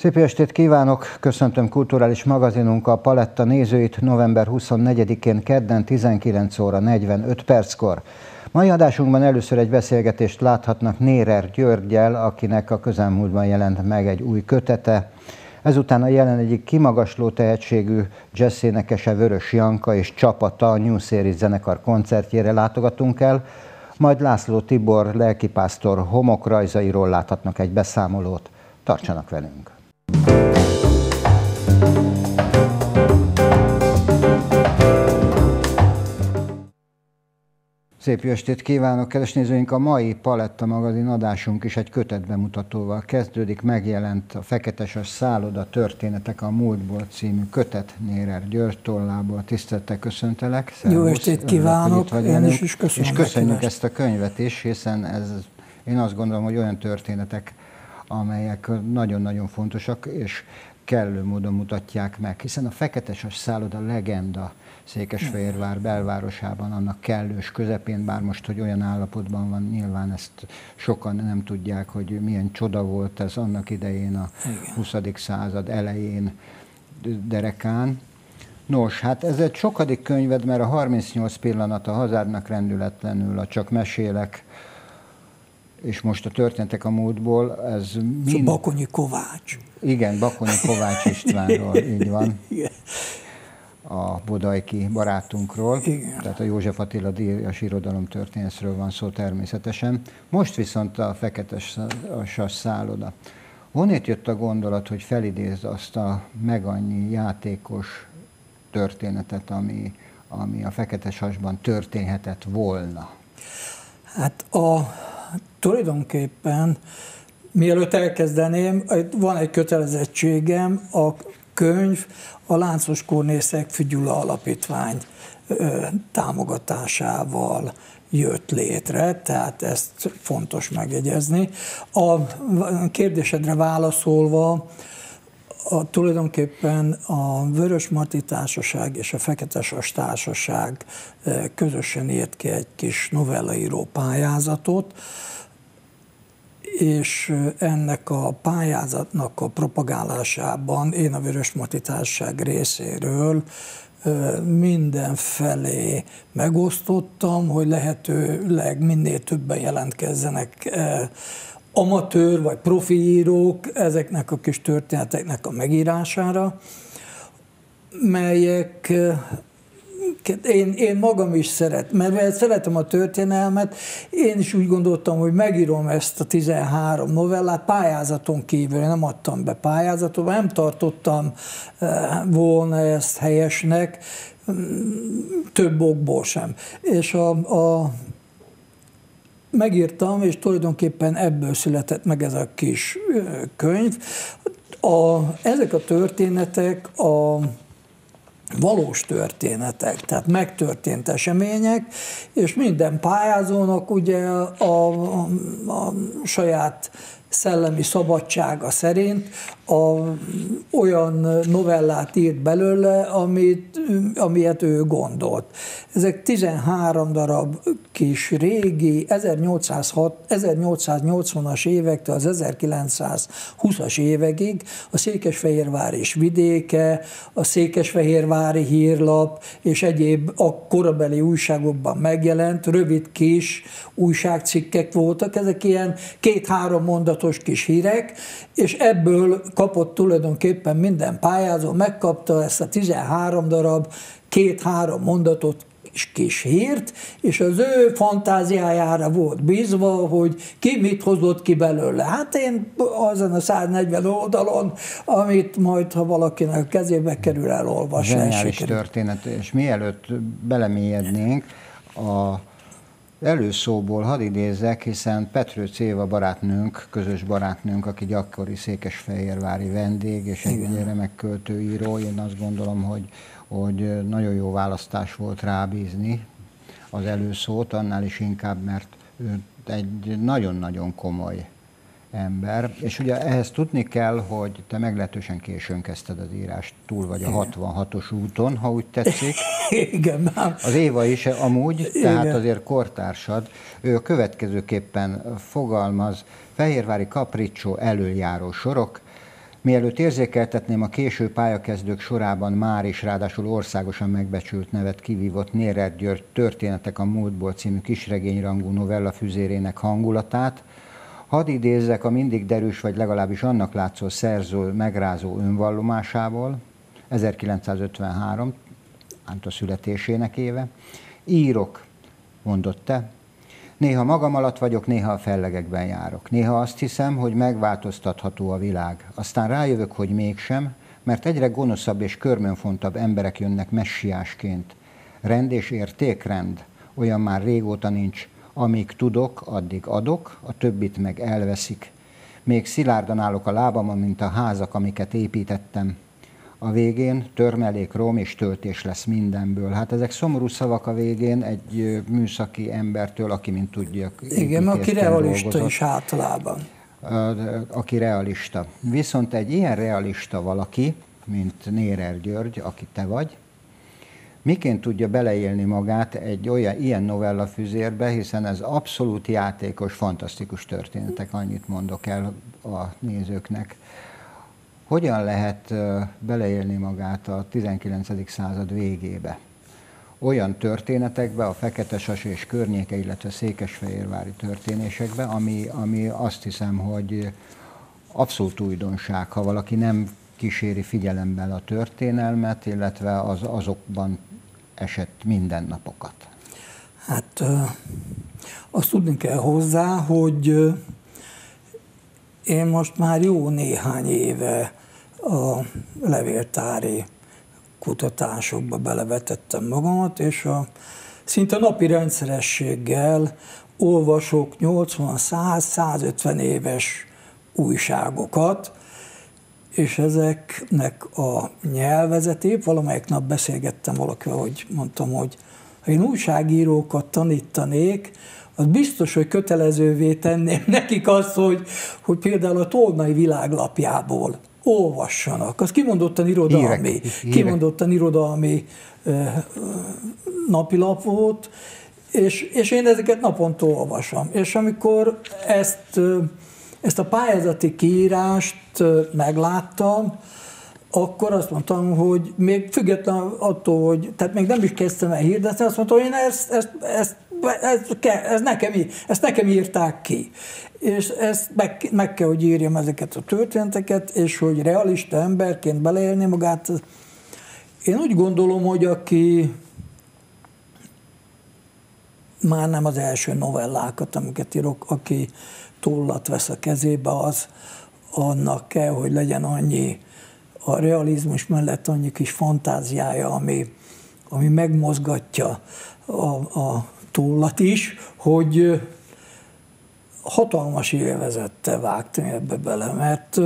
Szép estét kívánok! Köszöntöm kulturális magazinunk a Paletta nézőit november 24-én kedden 19 óra 45 perckor. Mai adásunkban először egy beszélgetést láthatnak Nérer Györggyel, akinek a közelmúltban jelent meg egy új kötete. Ezután a jelen egyik kimagasló tehetségű jazzénekese Vörös Janka és csapata a New Series zenekar koncertjére látogatunk el, majd László Tibor lelkipásztor homokrajzairól láthatnak egy beszámolót. Tartsanak velünk! Szép jó estét kívánok, kedves nézőink! A mai Paletta magazin adásunk is egy kötetbemutatóval kezdődik. Megjelent a Feketesas szálloda történetek a múltból című kötet Nérer György tollából. Tisztelettel köszöntelek. Szervusz. Jó estét kívánok, én is köszönöm. És köszönjük ezt a könyvet is, hiszen én azt gondolom, hogy olyan történetek, amelyek nagyon-nagyon fontosak, és kellő módon mutatják meg, hiszen a Feketesas szálloda legenda Székesfehérvár belvárosában, annak kellős közepén, bár most, hogy olyan állapotban van, nyilván ezt sokan nem tudják, hogy milyen csoda volt ez annak idején a 20. század elején derekán. Nos, hát ez egy sokadik könyved, mert a 38 pillanat a hazádnak rendületlenül, a Csak mesélek, és most a történetek a múltból, ez mind... Bakonyi Kovács. Igen, Bakonyi Kovács Istvánról, így van. Igen. A bodajki barátunkról, Igen. Tehát a József Attila díjas irodalomtörténészről van szó természetesen. Most viszont a Feketesas szálloda. Honnét jött a gondolat, hogy felidézd azt a megannyi játékos történetet, ami a Feketesasban történhetett volna? Hát tulajdonképpen, mielőtt elkezdeném, van egy kötelezettségem, a könyv a Láncos Kornél Szegfű Gyula Alapítvány támogatásával jött létre, tehát ezt fontos megjegyezni. A kérdésedre válaszolva, tulajdonképpen a Vörös Marti Társaság és a Feketesas Társaság közösen írt ki egy kis novellaíró pályázatot, és ennek a pályázatnak a propagálásában én a Vörös Marti Társaság részéről mindenfelé megosztottam, hogy lehetőleg minél többen jelentkezzenek amatőr vagy profi írók ezeknek a kis történeteknek a megírására, melyek én magam is mert szeretem a történelmet, én is úgy gondoltam, hogy megírom ezt a 13 novellát pályázaton kívül, én nem adtam be pályázatot, nem tartottam volna ezt helyesnek, több okból sem. És megírtam, és tulajdonképpen ebből született meg ez a kis könyv. Ezek a történetek valós történetek, tehát megtörtént események, és minden pályázónak ugye a saját szellemi szabadsága szerint olyan novellát írt belőle, amilyet ő gondolt. Ezek 13 darab kis régi, 1880-as évektől az 1920-as évekig a Székesfehérvár és vidéke, a Székesfehérvári Hírlap és egyéb a korabeli újságokban megjelent rövid kis újságcikkek voltak, ezek ilyen 2-3 mondatos kis hírek, és ebből kapott tulajdonképpen minden pályázó, megkapta ezt a 13 darab 2-3 mondatot kis hírt, és az ő fantáziájára volt bízva, hogy ki mit hozott ki belőle. Hát én azon a 140 oldalon, amit majd, ha valakinek a kezébe kerül, elolvas. Zseniális történet, és mielőtt belemélyednénk, előszóból hadd idézzek, hiszen Petrőc Éva barátnőnk, közös barátnőnk, aki gyakori székesfehérvári vendég, és egy remek költőíró, én azt gondolom, hogy nagyon jó választás volt rábízni az előszót, annál is inkább, mert ő egy nagyon-nagyon komoly ember, és ugye ehhez tudni kell, hogy te meglehetősen későn kezdted az írást, túl vagy a 66-os úton, ha úgy tetszik. Igen. Az Éva is amúgy, tehát azért kortársad. Ő a következőképpen fogalmaz: Fehérvári kapricsó, elöljáró sorok, Mielőtt érzékeltetném a késő pályakezdők sorában már is ráadásul országosan megbecsült nevet kivívott Nérer György Történetek a múltból című kisregényrangú novella füzérének hangulatát, hadd idézzek a mindig derűs, vagy legalábbis annak látszó szerző megrázó önvallomásából, 1953, Ánta születésének éve. Írok, mondott te, néha magam alatt vagyok, néha a fellegekben járok. Néha azt hiszem, hogy megváltoztatható a világ. Aztán rájövök, hogy mégsem, mert egyre gonoszabb és körmönfontabb emberek jönnek messiásként. Rend és értékrend, olyan már régóta nincs. Amíg tudok, addig adok, a többit meg elveszik. Még szilárdan állok a lábamon, mint a házak, amiket építettem. A végén törmelék, rom és töltés lesz mindenből. Hát ezek szomorú szavak a végén egy műszaki embertől, aki, mint tudjuk, igen, aki realista dolgozott. Is általában. Aki realista. Viszont egy ilyen realista valaki, mint Nérer György, aki te vagy, miként tudja beleélni magát egy ilyen novella füzérbe, hiszen ez abszolút játékos, fantasztikus történetek, annyit mondok el a nézőknek. Hogyan lehet beleélni magát a 19. század végébe? Olyan történetekbe, a Feketesas és környéke, illetve székesfehérvári történésekbe, ami azt hiszem, hogy abszolút újdonság, ha valaki nem kíséri figyelemmel a történelmet, illetve az azokban esett mindennapokat. Hát azt tudni kell hozzá, hogy én most már jó néhány éve a levéltári kutatásokba belevetettem magamat, és szinte napi rendszerességgel olvasok 80, 100, 150 éves újságokat, és ezeknek a nyelvezetét, valamelyik nap beszélgettem valakivel, hogy mondtam, hogy ha én újságírókat tanítanék, az biztos, hogy kötelezővé tenném nekik azt, hogy például a Tolnai Világlapjából olvassanak. Az kimondottan irodalmi napilap volt, és én ezeket naponta olvasom. És amikor ezt a pályázati kiírást megláttam, akkor azt mondtam, hogy még független attól, hogy tehát még nem is kezdtem el hirdetni, azt mondtam, hogy ezt nekem írták ki. És ezt meg kell, hogy írjam ezeket a történeteket, és hogy realista emberként beleélni magát. Én úgy gondolom, hogy aki már nem az első novellákat, amiket írok, aki tollat vesz a kezébe, az annak kell, hogy legyen annyi a realizmus mellett annyi kis fantáziája, ami megmozgatja a tollat is, hogy hatalmas élvezettel vágtam ebbe bele, mert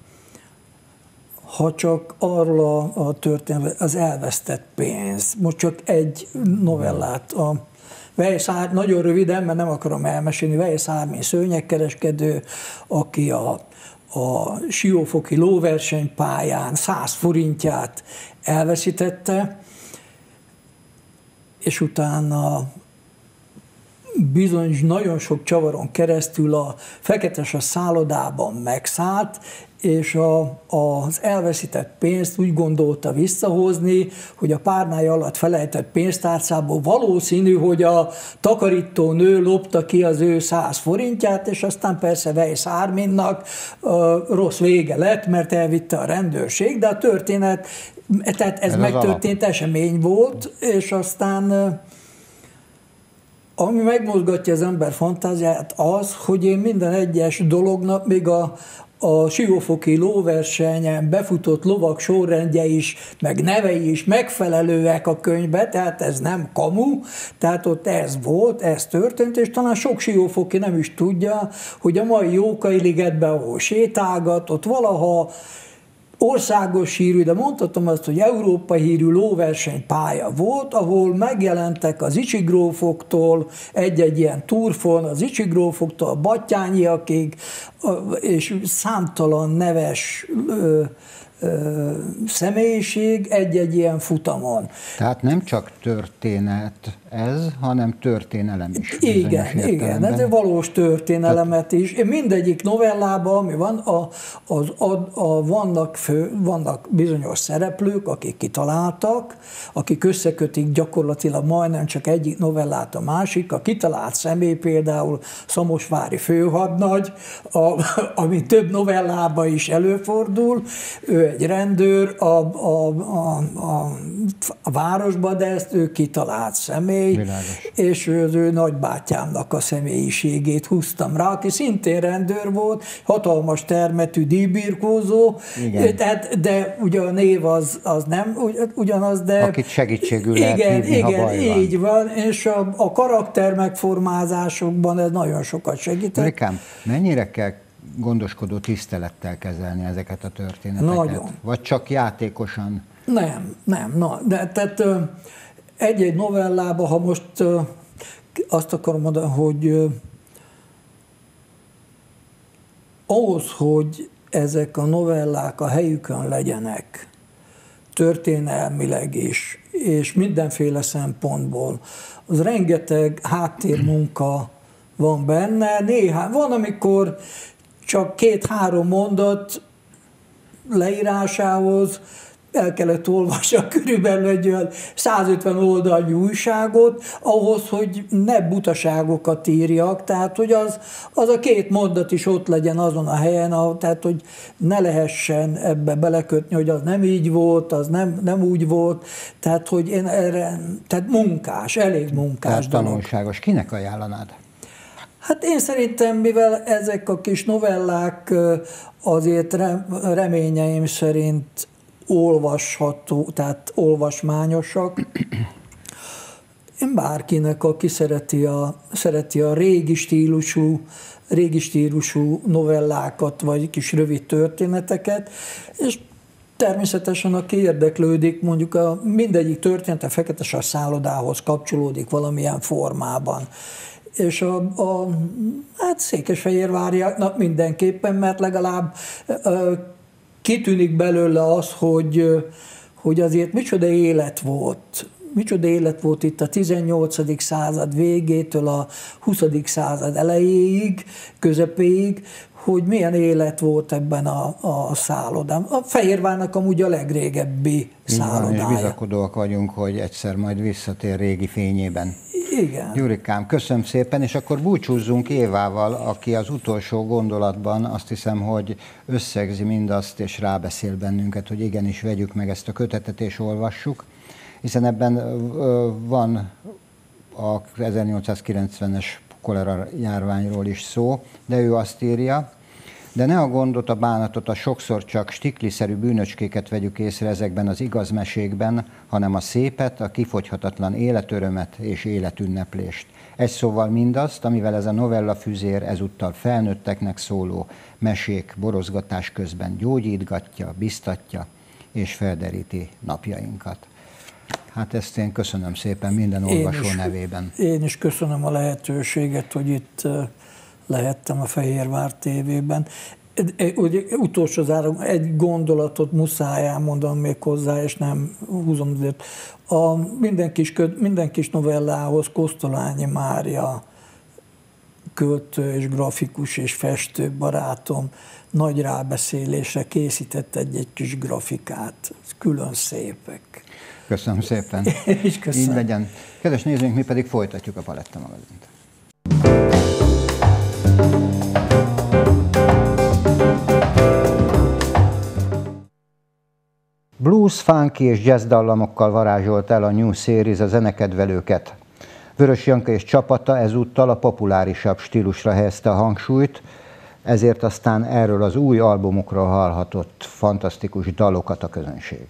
ha csak arról a történet, az elvesztett pénz, most csak egy novellát, nagyon röviden, mert nem akarom elmesélni, Weisz Ármin szőnyegkereskedő, aki a siófoki lóversenypályán 100 forintját elveszítette, és utána bizony nagyon sok csavaron keresztül a Feketesas szállodában megszállt, és az elveszített pénzt úgy gondolta visszahozni, hogy a párnája alatt felejtett pénztárcából valószínű, hogy a takarítónő lopta ki az ő 100 forintját, és aztán persze Weisz Árminnak rossz vége lett, mert elvitte a rendőrség, de a történet, tehát ez megtörtént esemény volt, és aztán ami megmozgatja az ember fantáziáját az, hogy én minden egyes dolognak, még a siófoki lóversenyen befutott lovak sorrendje is, meg nevei is megfelelőek a könyvbe, tehát ez nem kamu, tehát ott ez volt, ez történt, és talán sok siófoki nem is tudja, hogy a mai Jókai-ligetben, ahol sétálgat, ott valaha országos hírű, de mondhatom azt, hogy Európa hírű lóversenypálya volt, ahol megjelentek az Icsi grófoktól egy-egy ilyen turfon, az Icsi grófoktól a Battyányiakig, és számtalan neves személyiség egy-egy ilyen futamon. Tehát nem csak történet ez, hanem történelem is. Igen, ez egy valós történelemet is. Mindegyik novellában, ami van, vannak bizonyos szereplők, akik kitaláltak, akik összekötik gyakorlatilag majdnem csak egyik novellát a másik. A kitalált személy például Szamosvári főhadnagy, ami több novellában is előfordul. Ő egy rendőr a városban, de ezt ő kitalált személy. Világos. És az ő nagybátyámnak a személyiségét húztam rá, aki szintén rendőr volt, hatalmas termetű díjbirkózó, de ugye a név az nem ugyanaz, de... Akit segítségül lehet hívni, ha baj van. Így van, és a karakter megformázásokban ez nagyon sokat segített. Rikám, mennyire kell gondoskodó tisztelettel kezelni ezeket a történeteket? Nagyon. Vagy csak játékosan? Nem. Tehát egy-egy novellában, ha most azt akarom mondani, hogy ahhoz, hogy ezek a novellák a helyükön legyenek, történelmileg is, és mindenféle szempontból, az rengeteg háttérmunka van benne. Van, amikor csak 2-3 mondat leírásához el kellett olvasni körülbelül egy olyan 150 oldalnyi újságot, ahhoz, hogy ne butaságokat írjak, tehát hogy az a 2 mondat is ott legyen azon a helyen, tehát hogy ne lehessen ebbe belekötni, hogy az nem így volt, az nem úgy volt, tehát hogy én erre, tehát elég munkás dolog. Tanulságos. Kinek ajánlanád? Hát én szerintem, mivel ezek a kis novellák azért reményeim szerint olvasható, tehát olvasmányosak. Én bárkinek, aki szereti a régi stílusú novellákat, vagy kis rövid történeteket, és természetesen, aki érdeklődik, mondjuk mindegyik történet a Feketesas szállodához kapcsolódik valamilyen formában. És hát Székesfehérváriaknak mindenképpen, mert legalább kitűnik belőle az, hogy azért micsoda élet volt itt a 18. század végétől a 20. század elejéig, közepéig, hogy milyen élet volt ebben a szállodában. A Fehérvárnak amúgy a legrégebbi szállodája. És bizakodóak vagyunk, hogy egyszer majd visszatér régi fényében. Igen. Gyurikám, köszönöm szépen, és akkor búcsúzzunk Évával, aki az utolsó gondolatban azt hiszem, hogy összegzi mindazt, és rábeszél bennünket, hogy igenis vegyük meg ezt a kötetet, és olvassuk, hiszen ebben van a 1890-es kolera járványról is szó, de ő azt írja, de ne a gondot, a bánatot, a sokszor csak stikliszerű bűnöcskéket vegyük észre ezekben az igaz mesékben, hanem a szépet, a kifogyhatatlan életörömet és életünneplést. Egy szóval mindazt, amivel ez a novella füzér ezúttal felnőtteknek szóló mesék borozgatás közben gyógyítgatja, biztatja és felderíti napjainkat. Hát ezt én köszönöm szépen minden olvasó nevében. Én is köszönöm a lehetőséget, hogy itt lehettem a Fehérvár TV-ben. Utolsó zárom, egy gondolatot muszáj elmondanom még hozzá, és nem húzom azért. Minden kis novellához Kosztolányi Mária költő és grafikus és festő barátom nagy rábeszélésre készített egy kis grafikát. Külön szépek. Köszönöm szépen. És köszönöm. Így legyen. Kedves nézőink, mi pedig folytatjuk a Paletta magazint. Blues, funky és jazz dallamokkal varázsolt el a New Series a zenekedvelőket. Vörös Janka és csapata ezúttal a populárisabb stílusra helyezte a hangsúlyt, ezért aztán erről az új albumukról hallhatott fantasztikus dalokat a közönség.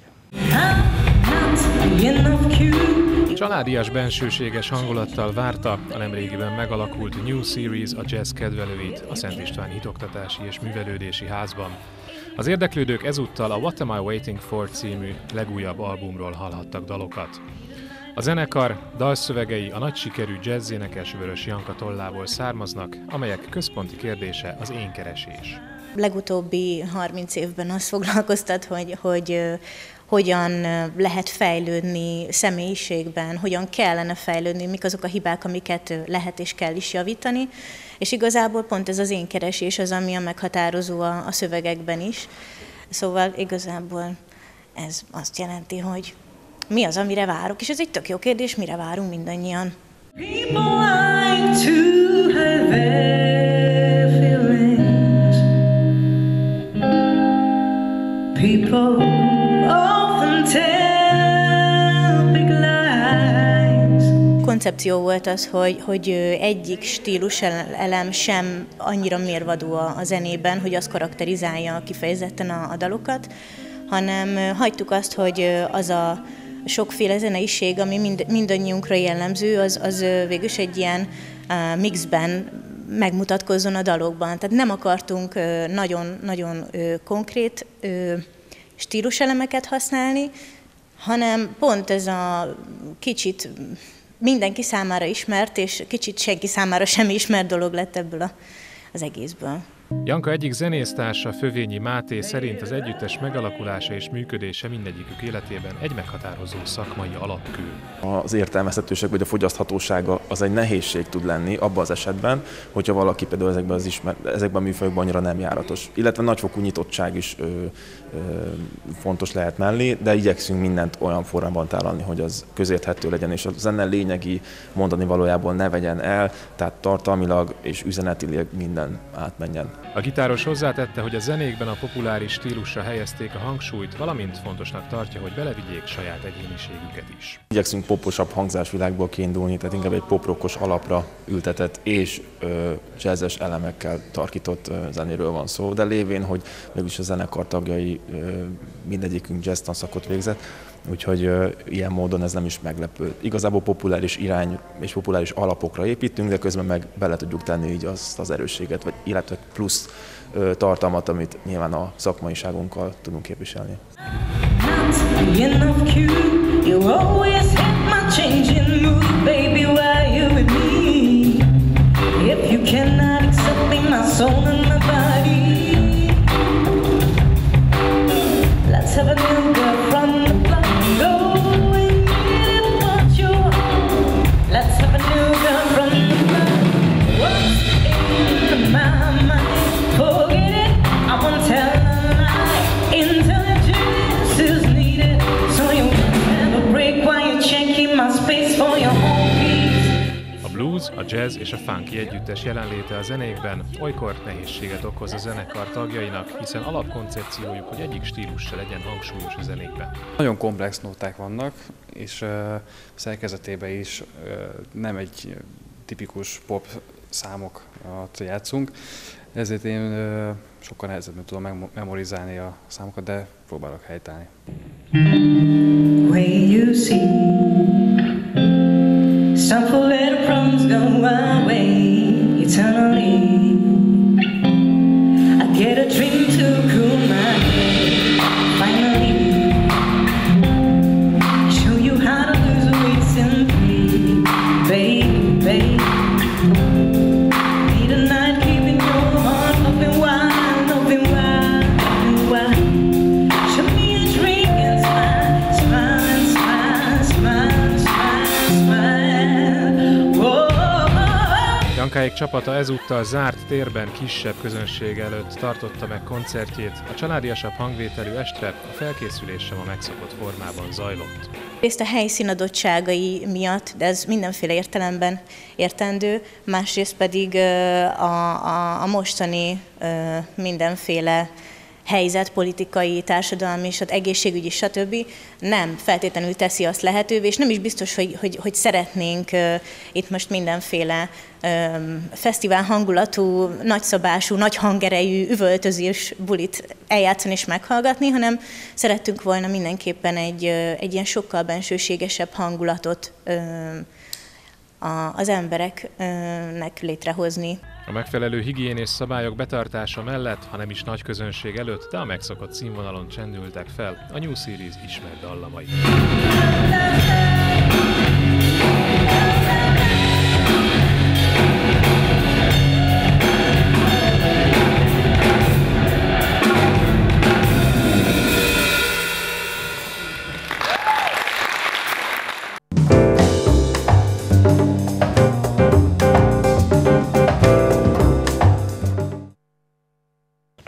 Családias, bensőséges hangulattal várta a nemrégiben megalakult New Series a jazz kedvelőit a Szent István Hitoktatási és Művelődési Házban. Az érdeklődők ezúttal a What Am I Waiting For című legújabb albumról hallhattak dalokat. A zenekar dalszövegei a nagy sikerű jazzénekes Vörös Janka tollából származnak, amelyek központi kérdése az énkeresés. Legutóbbi 30 évben azt foglalkoztat, hogyan lehet fejlődni személyiségben, hogyan kellene fejlődni, mik azok a hibák, amiket lehet és kell is javítani. És igazából pont ez az én keresés az, ami a meghatározó a szövegekben is. Szóval igazából ez azt jelenti, hogy mi az, amire várok, és ez egy tök jó kérdés, mire várunk mindannyian. People like to have their feelings. People often tell big lies. Koncepció volt az, hogy egyik stílus elem sem annyira mérvadó a zenében, hogy az karakterizálja kifejezetten a dalokat, hanem hagytuk azt, hogy az a sokféle zeneiség, ami mindannyiunkra jellemző, az végülis egy ilyen mixben megmutatkozzon a dalokban. Tehát nem akartunk nagyon konkrét stíluselemeket használni, hanem pont ez a kicsit mindenki számára ismert, és kicsit senki számára sem ismert dolog lett ebből az egészből. Janka egyik zenésztársa, Fövényi Máté szerint az együttes megalakulása és működése mindegyikük életében egy meghatározó szakmai alapkő. Az értelmezhetőség vagy a fogyaszthatósága az egy nehézség tud lenni abban az esetben, hogyha valaki például ezekben a műfajokban annyira nem járatos. Illetve nagyfokú nyitottság is fontos lehet mellé, de igyekszünk mindent olyan formában tálalni, hogy az közérthető legyen, és a zene lényegi mondani valójából ne vegyen el, tehát tartalmilag és üzenetileg minden átmenjen. A gitáros hozzátette, hogy a zenékben a populáris stílusra helyezték a hangsúlyt, valamint fontosnak tartja, hogy belevigyék saját egyéniségüket is. Igyekszünk poposabb hangzásvilágból kiindulni, tehát inkább egy poprockos alapra ültetett és jazzes elemekkel tarkított zenéről van szó, de lévén, hogy mégis a zenekar tagjai mindegyikünk jazz tanszakot végzett, úgyhogy ilyen módon ez nem is meglepő. Igazából populáris irány és populáris alapokra építünk, de közben meg bele tudjuk tenni így azt az erősséget, vagy illetve plusz tartalmat, amit nyilván a szakmaiságunkkal tudunk képviselni. Let's have a new girl from the block. Go and get it what you want. Let's have a new girl from the block. What's in my mind? Forget it, I won't tell a lie. Intelligence is needed, so you won't have a break while you're checking my space for your home peace. A blues, a jazz és a funky együttes jelenléte a zenékben olykor nehézséget okoz a zenekar tagjainak, hiszen alapkoncepciójuk, hogy egyik stílus se legyen hangsúlyos a zenékben. Nagyon komplex nóták vannak, és szerkezetében is nem egy tipikus pop számokat játszunk, ezért én sokkal nehezebben tudom memorizálni a számokat, de próbálok helytállni. When you see some four little problems go away eternally, I get a dream to cool my head. Finally, show you how to lose weight simply, baby. Need a night keeping your heart open wide, open wide, open wide. Show me a drink and smile, smile, smile, smile, smile, smile. Whoa. Jankáék csapata ezúttal zárt térben kisebb közönség előtt tartotta meg koncertjét, a családiasabb hangvételű estre a felkészülés sem a megszokott formában zajlott. Részt a helyszín adottságai miatt, de ez mindenféle értelemben értendő, másrészt pedig a mostani mindenféle helyzet, politikai, társadalmi, és egészségügyi, stb. Nem feltétlenül teszi azt lehetővé, és nem is biztos, hogy szeretnénk itt most mindenféle fesztivál hangulatú, nagyszabású, nagy hangerejű, üvöltözés bulit eljátszani és meghallgatni, hanem szerettünk volna mindenképpen egy ilyen sokkal bensőségesebb hangulatot az embereknek létrehozni. A megfelelő higiénés szabályok betartása mellett, ha nem is nagy közönség előtt, de a megszokott színvonalon csendültek fel a New Series ismert dallamai.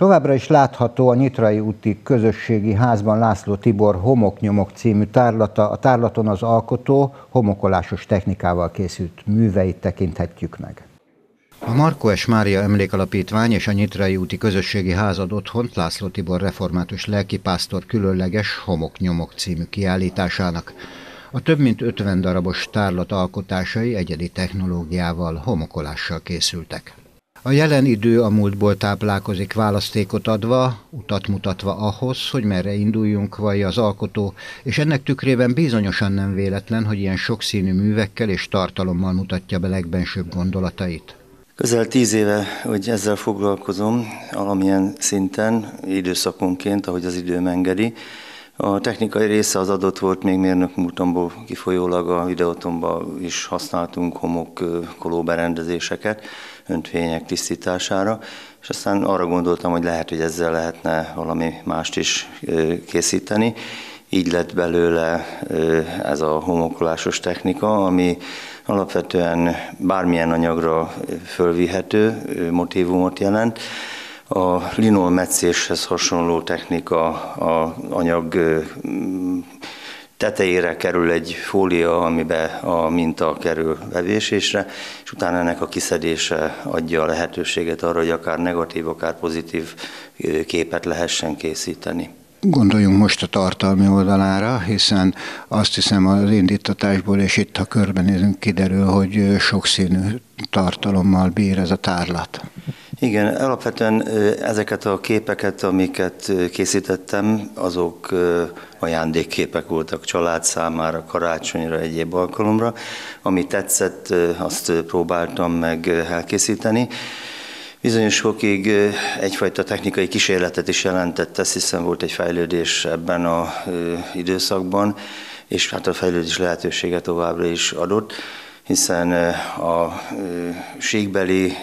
Továbbra is látható a Nyitrai úti közösségi házban László Tibor Homoknyomok című tárlata. A tárlaton az alkotó homokolásos technikával készült műveit tekinthetjük meg. A Markó S. Mária Emlékalapítvány és a Nyitrai úti közösségi ház ad otthont László Tibor református lelkipásztor különleges Homoknyomok című kiállításának. A több mint 50 darabos tárlat alkotásai egyedi technológiával, homokolással készültek. A jelen idő a múltból táplálkozik, választékot adva, utat mutatva ahhoz, hogy merre induljunk, vallja az alkotó, és ennek tükrében bizonyosan nem véletlen, hogy ilyen sokszínű művekkel és tartalommal mutatja be legbensőbb gondolatait. Közel 10 éve, hogy ezzel foglalkozom, valamilyen szinten, időszakonként, ahogy az időm engedi. A technikai része az adott volt, még mérnök múltamból kifolyólag a videótonban is használtunk homokkoló berendezéseket, öntvények tisztítására, és aztán arra gondoltam, hogy lehet, hogy ezzel lehetne valami mást is készíteni. Így lett belőle ez a homokolásos technika, ami alapvetően bármilyen anyagra fölvihető motívumot jelent. A linolmetszéshez hasonló technika, a anyag tetejére kerül egy fólia, amiben a minta kerül bevésésre, és utána ennek a kiszedése adja a lehetőséget arra, hogy akár negatív, akár pozitív képet lehessen készíteni. Gondoljunk most a tartalmi oldalára, hiszen azt hiszem az indítatásból, és itt ha körbenézünk, kiderül, hogy sokszínű tartalommal bír ez a tárlat. Igen, alapvetően ezeket a képeket, amiket készítettem, azok ajándékképek voltak család számára, karácsonyra, egyéb alkalomra. Ami tetszett, azt próbáltam meg elkészíteni. Bizonyos fokig egyfajta technikai kísérletet is jelentett, hiszen volt egy fejlődés ebben az időszakban, és hát a fejlődés lehetősége továbbra is adott, hiszen a síkbeli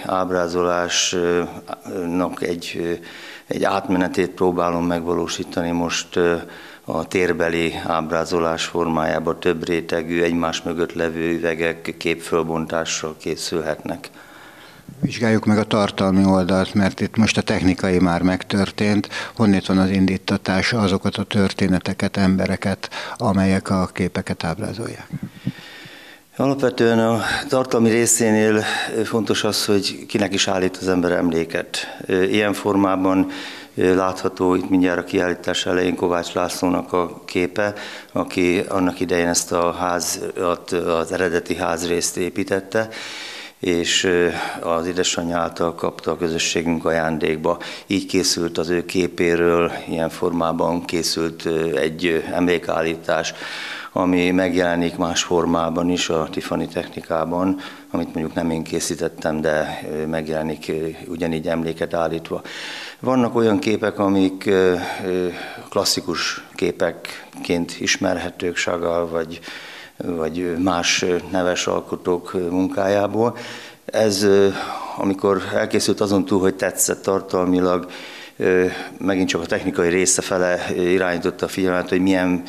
ábrázolásnak egy átmenetét próbálom megvalósítani most a térbeli ábrázolás formájában, több rétegű, egymás mögött levő üvegek képfölbontással készülhetnek. Vizsgáljuk meg a tartalmi oldalt, mert itt most a technikai már megtörtént. Honnét van az indítatás, azokat a történeteket, embereket, amelyek a képeket ábrázolják? Alapvetően a tartalmi részénél fontos az, hogy kinek is állít az ember emléket. Ilyen formában látható itt mindjárt a kiállítás elején Kovács Lászlónak a képe, aki annak idején ezt a házat, az eredeti házrészt építette, és az édesanyja által kapta a közösségünk ajándékba. Így készült az ő képéről, ilyen formában készült egy emlékállítás, ami megjelenik más formában is a Tiffany technikában, amit mondjuk nem én készítettem, de megjelenik ugyanígy emléket állítva. Vannak olyan képek, amik klasszikus képekként ismerhetők Chagall vagy más neves alkotók munkájából. Ez, amikor elkészült, azon túl, hogy tetszett tartalmilag, megint csak a technikai része fele irányította a figyelmet, hogy milyen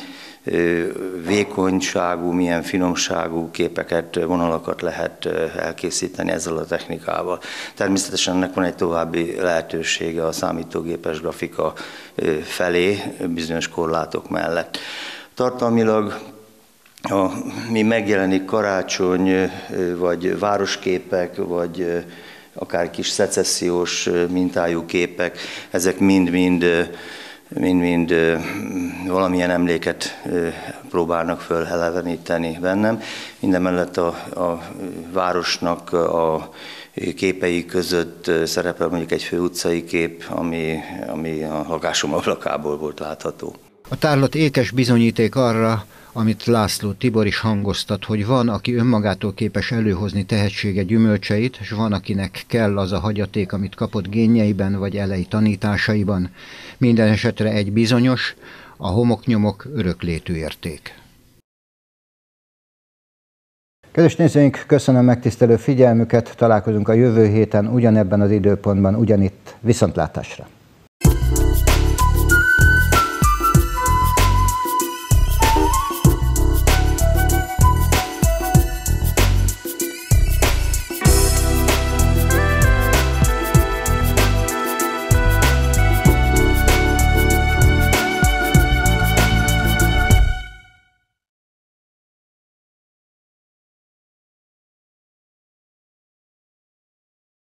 vékonyságú, milyen finomságú képeket, vonalakat lehet elkészíteni ezzel a technikával. Természetesen ennek van egy további lehetősége a számítógépes grafika felé, bizonyos korlátok mellett. Tartalmilag mi megjelenik karácsony, vagy városképek, vagy akár kis szecessziós mintájú képek, ezek mind valamilyen emléket próbálnak föleleveníteni bennem. Mindemellett a városnak a képei között szerepel mondjuk egy főutcai kép, ami a lakásom ablakából volt látható. A tárlat ékes bizonyíték arra, amit László Tibor is hangoztat, hogy van, aki önmagától képes előhozni tehetsége gyümölcseit, és van, akinek kell az a hagyaték, amit kapott génjeiben vagy elei tanításaiban. Minden esetre egy bizonyos, a homoknyomok öröklétű érték. Kedves nézőink, köszönöm megtisztelő figyelmüket, találkozunk a jövő héten ugyanebben az időpontban, ugyanitt, viszontlátásra!